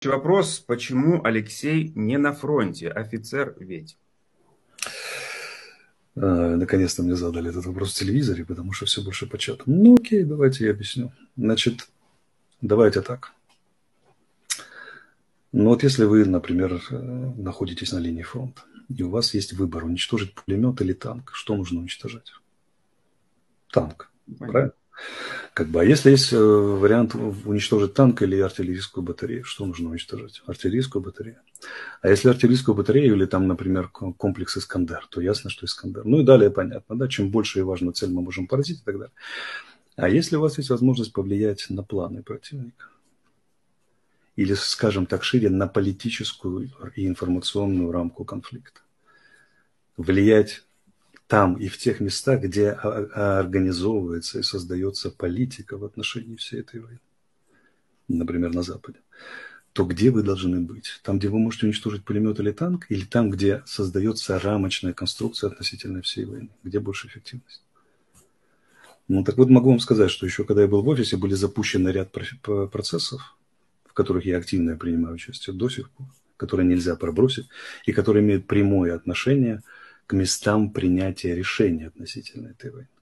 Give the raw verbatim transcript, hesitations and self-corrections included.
вопрос, почему Алексей не на фронте? Офицер ведь. А, Наконец-то мне задали этот вопрос в телевизоре, потому что все больше по чатам. Ну окей, давайте я объясню. Значит, давайте так. Ну вот если вы, например, э, находитесь на линии фронта, и у вас есть выбор уничтожить пулемет или танк, что нужно уничтожать? Танк, Понятно. правильно? Как бы, а если есть э, вариант уничтожить танк или артиллерийскую батарею, что нужно уничтожать? Артиллерийскую батарею. А если артиллерийскую батарею или там, например, комплекс «Искандер», то ясно, что «Искандер». Ну и далее понятно, да, чем больше и важную цель мы можем поразить и так далее. А если у вас есть возможность повлиять на планы противника, или, скажем так, шире, на политическую и информационную рамку конфликта, влиять там и в тех местах, где организовывается и создается политика в отношении всей этой войны, например, на Западе, то где вы должны быть? Там, где вы можете уничтожить пулемет или танк, или там, где создается рамочная конструкция относительно всей войны? Где больше эффективность? Ну, так вот, могу вам сказать, что еще когда я был в офисе, были запущены ряд процессов, в которых я активно принимаю участие до сих пор, которые нельзя пробросить, и которые имеют прямое отношение к местам принятия решений относительно этой войны.